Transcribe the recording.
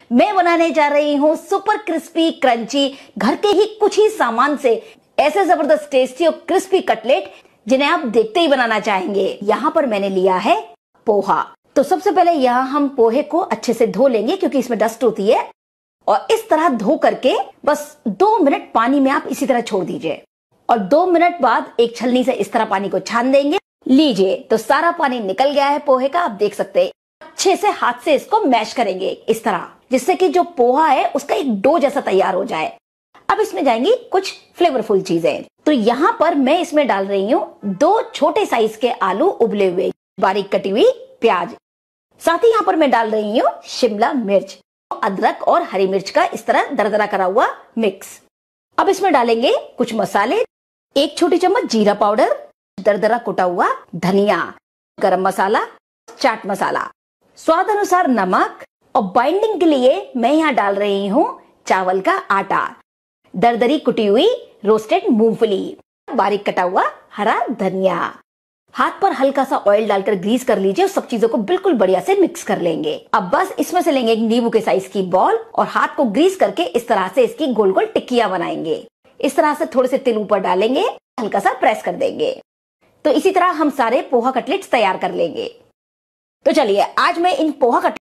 मैं बनाने जा रही हूँ सुपर क्रिस्पी क्रंची घर के ही कुछ ही सामान से ऐसे जबरदस्त टेस्टी और क्रिस्पी कटलेट जिन्हें आप देखते ही बनाना चाहेंगे। यहाँ पर मैंने लिया है पोहा। तो सबसे पहले यहाँ हम पोहे को अच्छे से धो लेंगे क्योंकि इसमें डस्ट होती है, और इस तरह धो करके बस 2 मिनट पानी में आप इसी तरह छोड़ दीजिए और 2 मिनट बाद एक छलनी से इस तरह पानी को छान देंगे। लीजिए, तो सारा पानी निकल गया है पोहे का, आप देख सकते हैं। अच्छे से हाथ से इसको मैश करेंगे इस तरह, जिससे कि जो पोहा है उसका एक डो जैसा तैयार हो जाए। अब इसमें जाएंगी कुछ फ्लेवरफुल चीजें। तो यहाँ पर मैं इसमें डाल रही हूँ 2 छोटे साइज के आलू उबले हुए, बारीक कटी हुई प्याज, साथ ही यहाँ पर मैं डाल रही हूँ शिमला मिर्च, अदरक और हरी मिर्च का इस तरह दरदरा करा हुआ मिक्स। अब इसमें डालेंगे कुछ मसाले, 1 छोटी चम्मच जीरा पाउडर, दरदरा कुटा हुआ धनिया, गरम मसाला, चाट मसाला, स्वाद अनुसार नमक, और बाइंडिंग के लिए मैं यहाँ डाल रही हूँ चावल का आटा, दरदरी कुटी हुई रोस्टेड मूंगफली, बारीक कटा हुआ हरा धनिया। हाथ पर हल्का सा ऑयल डालकर ग्रीस कर लीजिए और सब चीजों को बिल्कुल बढ़िया से मिक्स कर लेंगे। अब बस इसमें से लेंगे एक नींबू के साइज की बॉल और हाथ को ग्रीस करके इस तरह से इसकी गोल गोल टिक्कियां बनाएंगे। इस तरह से थोड़े से तिल ऊपर डालेंगे, हल्का सा प्रेस कर देंगे। तो इसी तरह हम सारे पोहा कटलेट्स तैयार कर लेंगे। तो चलिए, आज मैं इन पोहा कटलेट